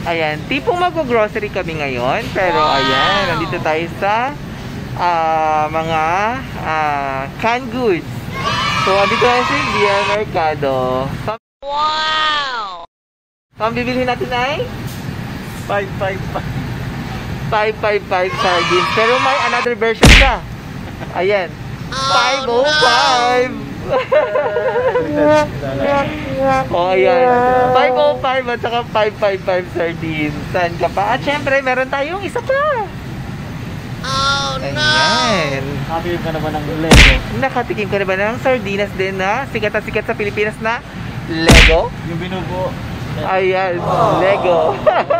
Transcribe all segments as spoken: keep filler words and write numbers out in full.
Ayan, tipong mag-grocery kami ngayon. Pero ayan, nandito tayo sa uh, mga uh, canned goods. So, andito tayo sa India Mercado. So, wow! So, ang bibilhin natin ay five five five five five five sardines. Pero may another version siya. Ayan, five oh five. Oh, ayan, five oh five at saka five five five sardines. Saan ka pa? At syempre, meron tayong isa pa. Oh, no! Ayan. Nakatikim ka na ba ng Ligo? Nakatikim ka na ba ng sardinas din na sikat na sikat sa Pilipinas na Ligo? Yung binubuo. Ayan, oh. Ligo.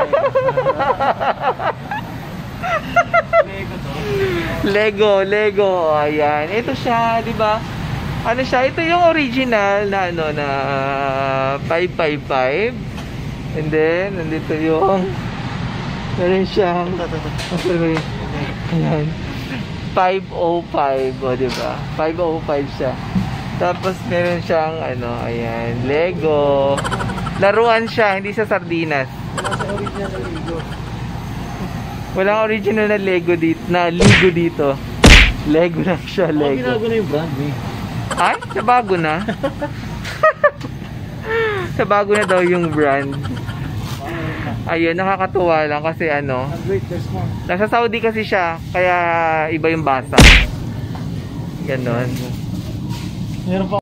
Ligo, Ligo. Ayan, ito siya, di ba? Ano siya? Ito yung original na ano na five five five. And then, nandito yung meron siyang ayan, five oh five, o diba? five oh five siya. Tapos meron siyang ano, ayan, Ligo. Laruan siya, hindi sa Sardinas. Walang original na Ligo dito, na Ligo dito. Ligo lang siya, Ligo. Binago na yung brand eh. Ay, nabago na. Nabago na daw yung brand. Ayun, nakakatuwa lang kasi ano, nasa Saudi kasi siya, kaya iba yung basa. Ganon. Meron pa